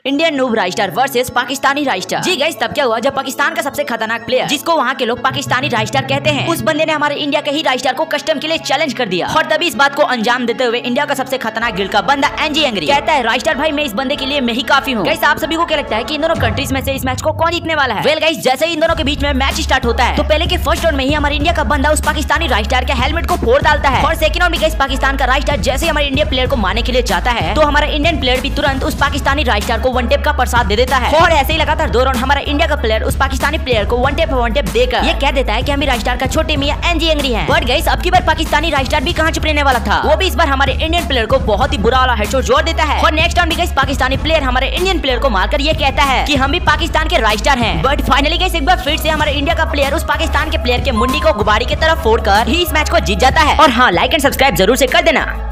Indian noob Raistar versus Pakistani Raistar. जी guys, तब क्या हुआ जब पाकिस्तान का सबसे खतरनाक प्लेयर, जिसको वहाँ के लोग पाकिस्तानी राइस्टर कहते हैं, उस बंदे ने हमारे इंडिया के ही राइस्टर को कस्टम के लिए चैलेंज कर दिया। और तभी इस बात को अंजाम देते हुए इंडिया का सबसे खतरनाक गिल्ड का बंदा एनजी एंग्री कहता है, राइस्टर भाई मैं इस बंदे के लिए मैं ही काफी हूँ। गाइस, आप सभी को क्या लगता है कि इन दोनों कंट्रीज में से इस मैच को कौन जीतने वाला है? वेल गाइस, जैसे ही इन दोनों के बीच में मैच स्टार्ट होता है तो पहले के फर्स्ट राउंड में ही हमारे इंडिया का बंदा उस पाकिस्तानी राइस्टर के हेलमेट को फोड़ डालता है। और सेकंड राउंड में गाइस पाकिस्तान का राइस्टर जैसे ही हमारे इंडियन प्लेयर को मारने के लिए जाता है तो हमारा इंडियन प्लेयर भी तुरंत उस पाकिस्तानी राइस्टर को वन टेप का प्रसाद दे देता है। और ऐसे ही लगातार 2 राउंड हमारा इंडिया का प्लेयर उस पाकिस्तानी प्लेयर को वन टेप देकर ये कह देता है कि हम राइस्टर का छोटे मियां एनजी एंग्री हैं। बट गाइस, अब की बार पाकिस्तानी राइस्टर भी कहां छुपने वाला था, वो भी इस बार हमारे इंडियन प्लेयर को बहुत ही बुरा वाला हेडशॉट जोड़ देता है। और नेक्स्ट राउंड में गाइस पाकिस्तानी प्लेयर हमारे इंडियन प्लेयर को मारकर ये कहता है कि हम भी पाकिस्तान के राइस्टर हैं। बट फाइनली गाइस एक बार फिर से हमारे इंडिया का प्लेयर उस पाकिस्तान के प्लेयर के मुंडी को गुब्बारे की तरफ फोड़कर ही इस मैच को जीत जाता है। और हाँ, लाइक एंड सब्सक्राइब जरूर से कर देना।